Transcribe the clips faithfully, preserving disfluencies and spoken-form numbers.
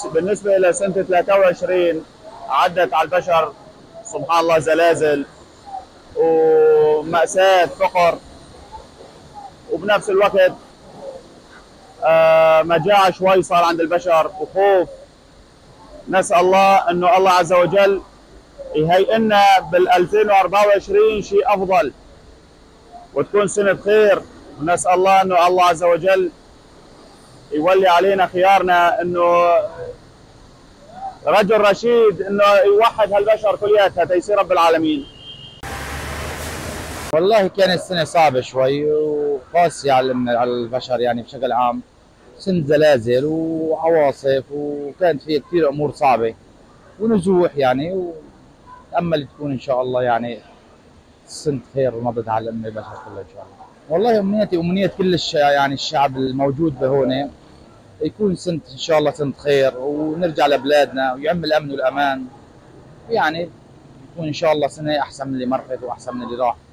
بالنسبة إلى سنة ثلاثة وعشرين عدت على البشر سبحان الله زلازل ومأساة فقر، وبنفس الوقت آه، مجاعة شوي صار عند البشر وخوف. نسأل الله أنه الله عز وجل يهيئ لنا بال ألفين وأربعة وعشرين شيء أفضل وتكون سنة خير، ونسأل الله أنه الله عز وجل يولي علينا خيارنا، أنه رجل رشيد انه يوحد هالبشر كلياتها تيسير رب العالمين. والله كانت سنة صعبة شوي وقاسية على على البشر يعني بشكل عام، سنة زلازل وعواصف وكانت فيها كثير أمور صعبة ونزوح يعني، وتأمل تكون إن شاء الله يعني سنة خير ومضت على الأمة البشر كلها إن شاء الله. والله أمنيتي أمنية كل الش... يعني الشعب الموجود بهون يكون سنة إن شاء الله سنة خير ونرجع لبلادنا ويعم الأمن والأمان، يعني يكون إن شاء الله سنة أحسن من اللي مرت وأحسن من اللي راح.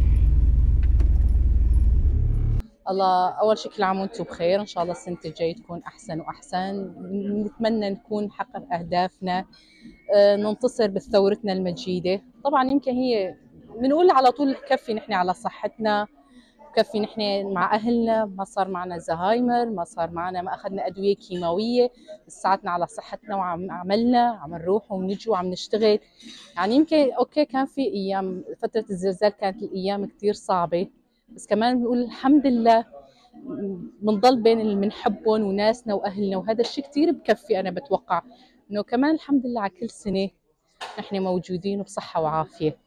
الله أول شيء كل عام وأنتم بخير، إن شاء الله السنة الجاية تكون أحسن وأحسن، نتمنى نكون نحقق أهدافنا، ننتصر بثورتنا المجيدة. طبعا يمكن هي بنقول على طول كفي نحن على صحتنا، كفي نحن مع أهلنا، ما صار معنا زهايمر، ما صار معنا ما أخذنا أدوية كيماوية، ساعدنا على صحتنا وعم عملنا عم نروح ونجي وعم نشتغل. يعني يمكن أوكي كان في أيام فترة الزلزال كانت الأيام كتير صعبة، بس كمان بنقول الحمد لله بنضل بين اللي بنحبهم وناسنا واهلنا، وهذا الشيء كثير بكفي. انا بتوقع انه كمان الحمد لله على كل سنه نحن موجودين وبصحه وعافيه.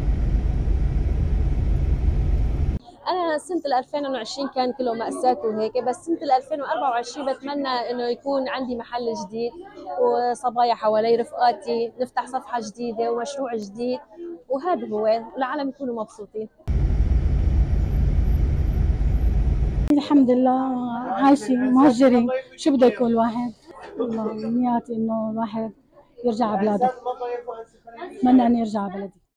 أنا سنة ألفين وعشرين كان كله مأساة وهيك، بس سنة ألفين وأربعة وعشرين بتمنى إنه يكون عندي محل جديد وصبايا حوالي رفقاتي، نفتح صفحة جديدة ومشروع جديد، وهذا هو العالم يكونوا مبسوطين. الحمد لله عايشين مهجرين، شو بده يكون الواحد؟ والله امنياتي انه الواحد يرجع على بلاده، اتمنى اني ارجع على بلدي.